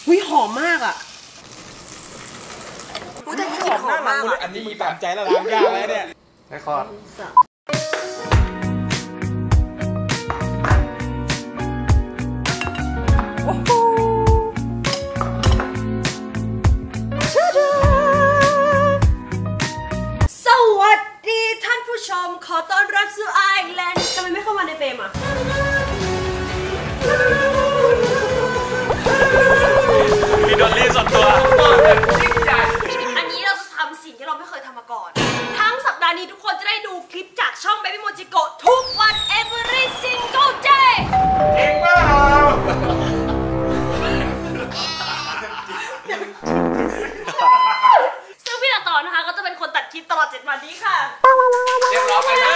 อุ้ยหอมมากอ่ะอุ้ยแต่กลิ่นหอมมากอันนี้มีตามใจแล้วล้างยากแล้วเนี่ยไอ้คอร์สวัสดีท่านผู้ชมขอต้อนรับสู่ไอแลนด์ทำไมไม่เข้ามาในเฟรมอ่ะมีดอลลี่ส่วนตัวอันนี้เราจะทำสิ่งที่เราไม่เคยทำมาก่อนทั้งสัปดาห์นี้ทุกคนจะได้ดูคลิปจากช่อง Baby Mojiko ทุกวัน every single day จริงเปล่าซึ่งพี่ตัดต่อนะคะก็จะเป็นคนตัดคลิปตลอด7 วันนี้ค่ะเรียบร้อยไปนะ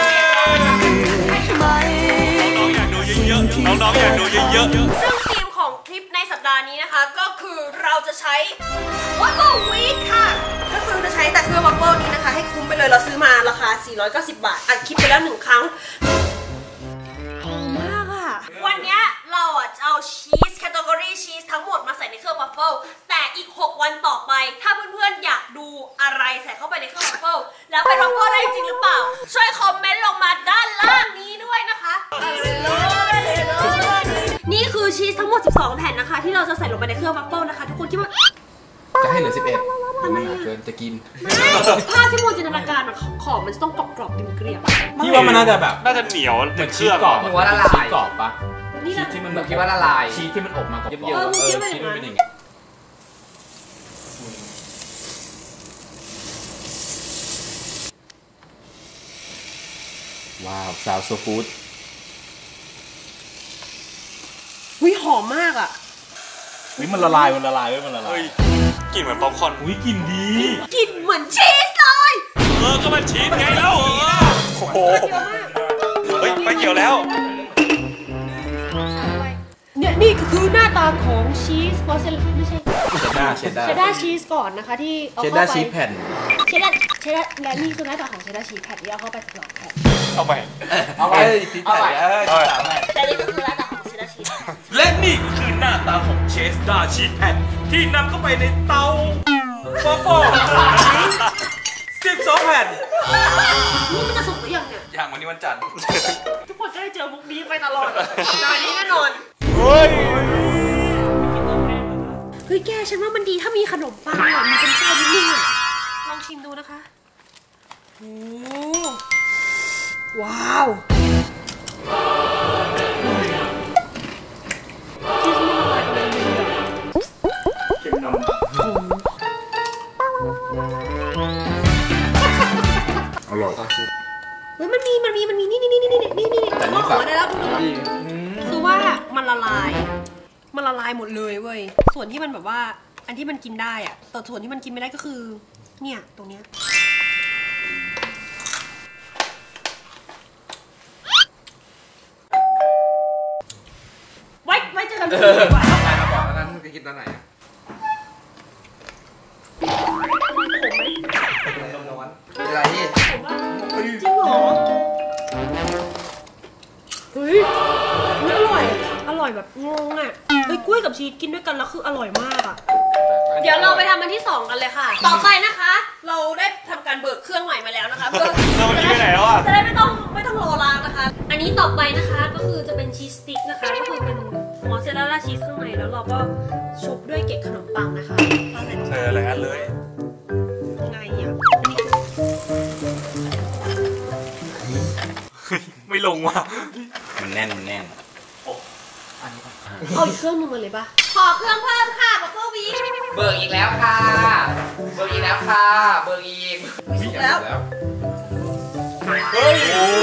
น้องๆอยากดูเยอะๆน้องๆอยากดูเยอะๆซึ่งธีมของคลิปในสัปดาห์นี้นะคะก็คือเราจะใช้ Waffle Week ค่ะก็คือจะใช้แต่เครื่อง Waffle นี้นะคะให้คุ้มไปเลยเราซื้อมาราคา490 บาทอัดคลิปไปแล้ว1 ครั้งหอมมากอ่ะวันนี้เราจะเอาชีสแคตตากรีชีสทั้งหมดมาใส่ในเครื่อง Waffle แต่อีก6 วันต่อไปถ้าเพื่อนๆอยากดูอะไรใส่เข้าไปในเครื่อง Waffle แล้วเป็น Waffle ได้จริงหรือเปล่าช่วยคอมเมนต์ลงมาด้านล่างนี้ด้วยนะคะนี่คือชีสทั้งหมด12 แผ่นนะคะที่เราจะใส่ลงไปในเครื่อง Waffle นะคะทุกคนคิดว่าจะให้เหลือ11ทำไมเกินจะกินภาพที่โมจินตนาการของมันจะต้องกรอบๆเกรียบๆพี่ว่ามันน่าจะแบบน่าจะเหนียวเหมือนชีสกรอบหรือว่าละลายชีสกรอบปะชีสที่มันคิดว่าละลายชีสที่มันอบมากรอบชีสมันเป็นอย่างนี้ว้าวซาวโซฟู้ดอุ้ยหอมมากอ่ะมันละลายมันละลายกลิ่นเหมือนป๊อปคอร์นอุ้ยกลิ่นดีกลิ่นเหมือนชีสเลยก็มันชีสไงแล้วโอ้โหเฮ้ยไฟเขียวแล้วเนี่ยนี่คือหน้าตาของชีสมอสซาเรลล่าไม่ใช่เชดดาร์ชีสก่อนนะคะที่เอาเข้าไปเชดดาร์ชีสแผ่นเชดดาร์และนี่คือหน้าตาของเชดดาร์ชีสแผ่นที่เอาเข้าไป12 แผ่นเอาไปชีสแผ่นแต่นี่ก็คือหน้าตาของเชดดาร์ชีสและนี่ก็คือหน้าตาของเชสดาร์ชีสแผ่นที่นำเข้าไปในเตาฟอ12 แผ่นนี่มันจะสุกหรือยังเนี่ยอย่างวันนี้วันจันทร์ทุกคนจะได้เจอมุกนี้ไปตลอดสัปดาห์นี้แน่นอนเฮ้ยแกฉันว่ามันดีถ้ามีขนมปังอ่ะมีเป็นข้าวนิดนึงอ่ะลองชิมดูนะคะโอ้ว้าวชีสมันอร่อยเลยเค็มนมอร่อยเฮ้ยมันมีนี่แต่ว่าขอได้แล้วดูคือว่ามันละลายหมดเลยเว้ยส่วนที่มันแบบว่าอันที่มันกินได้อะแต่ส่วนที่มันกินไม่ได้ก็คือเนี่ยตรงเนี้ยไว้เจอกันดีกว่าใครมาบอกแล้วกันจะกินตอนไหนอะอะไรนี่จริงเหรอเฮ้ยอร่อยแบบงงอ่ะเฮ้ยกล้วยกับชีสกินด้วยกันแล้วคืออร่อยมากอ่ะเดี๋ยวเราไปทำอันที่2กันเลยค่ะต่อไปนะคะเราได้ทำการเบิกเครื่องใหม่มาแล้วนะคะเพื่อจะได้ไม่ต้องรอล้างนะคะอันนี้ต่อไปนะคะก็คือจะเป็นชีสสติ๊กนะคะก็คือเป็นมอสซาเรลล่าชีสข้างในแล้วเราก็ชุบด้วยเกล็ดขนมปังนะคะเจออะไรกันเลยไงอ่ะไม่ลงว่ะมันแน่นเอาอีกเครื่องนึงมาเลยปะขอเครื่องเพิ่มค่ะบัฟเฟิลวีเบิกอีกแล้วค่ะเบิกอีกสุกแล้วเฮ้ย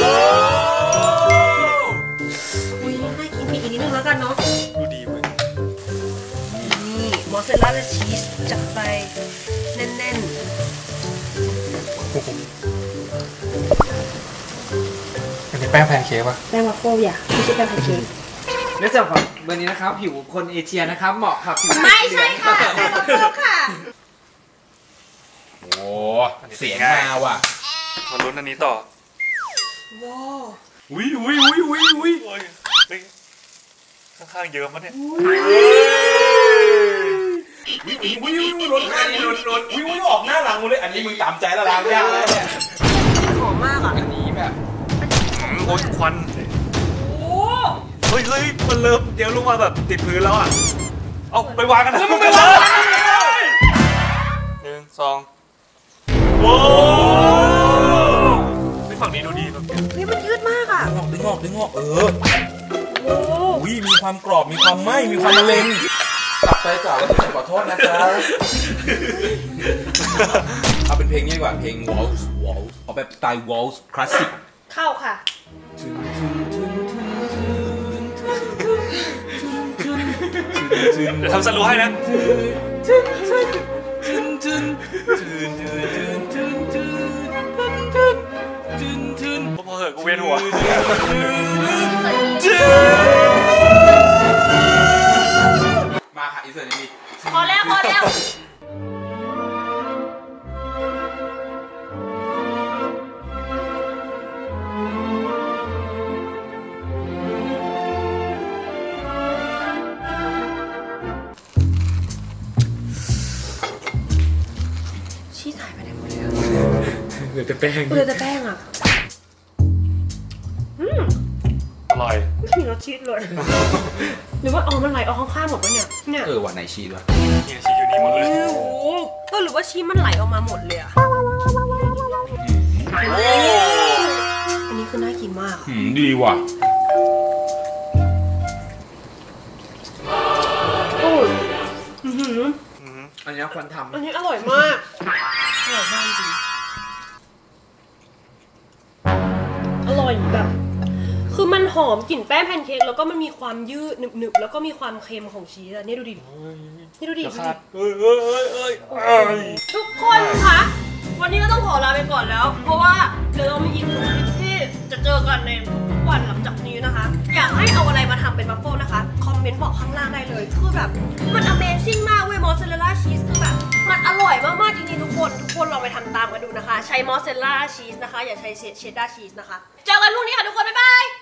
อุ้ยน่ากินอีกนิดนึงแล้วกันเนาะดูดีเว้ยนี่มอสซาเรลล่าชีสจัดไปแน่นอันนี้แป้งแพนเค้กป่ะแป้งวัฟเฟิลอย่าไม่ใช่แป้งแพนเค้กเนื่องจากเบอร์นี้นะครับผิวคนเอเชียนะครับเหมาะกับผิวไม่ใช่ค่ะแป้งวัฟเฟิลค่ะโอ้เสียงมาว่ะมาลุ้นอันนี้ต่อว้าวอุ้ยข้างๆเยอะมั้ยเนี่ยนี้มึงตามใจแล้วล้างยากเลยเนี่ยหอมมากอ่ะอันนี้แบบโอ้ยควันเฮ้ยมันเริ่มเดี๋ยวลงมาแบบติดพื้นแล้วอ่ะเอาไปวางกันแล้วมึงไปวาง1 2โอ้ไปฝั่งนี้ดูดีแบบเฮ้ยมันยืดมากอ่ะดึงออกอุ้ยมีความกรอบมีความไหม้มีความมะเร็งตับไปจ่อแล้วผมขอโทษนะครับเอาเป็นเพลงนี้ดีกว่าเพลง Waltz เอาแบบสไตล์ Waltz คลาสสิกเข้าค่ะเดี๋ยวทำสโลว์ให้นะพอเหอะกูเวียนหัวมาค่ะอินเสิร์ตดีพอแล้วชีสหายไปไหนหมดเลยอะเหลือแต่แป้งเหลือแต่แป้งอ่ะอร่อยไม่มีรสชีสเลย หรือว่ามันไหลออกข้างๆหมดปะเนี่ยว่าไหนชีสวะเนี่ยชีสอยู่นี่หมดเลยโอ้โหหรือว่าชีสมันไหลออกมาหมดเลยอะอันนี้คือน่ากินมากดีว่ะโอ้ยอันนี้ควรทำอันนี้อร่อยมาก อร่อยมากจริงอร่อยแบบ คือมันหอมกลิ่นแป้งแพนเค้กแล้วก็มันมีความยืดหนึบๆแล้วก็มีความเค็มของชีสอะนี่ดูดิทุกคนคะวันนี้ก็ต้องขอลาไปก่อนแล้ว เพราะว่าเดี๋ยวเรามีอีกคลิปที่จะเจอกันในทุกวันหลังจากนี้นะคะ อยากให้เอาอะไรมาทำเป็นวัฟเฟิลนะคะคอมเมนต์บอกข้างล่างได้เลยคือแบบมัน Amazing มากเว้ยมอสซาเรลล่าชีสคือแบบมันอร่อยมากๆจริงๆทุกคนลองไปทำตามกันดูนะคะใช้มอสซาเรลล่าชีสนะคะอย่าใช้เชดดาร์ชีสนะคะเจอกันพรุ่งนี้ค่ะทุกคนบ๊ายบาย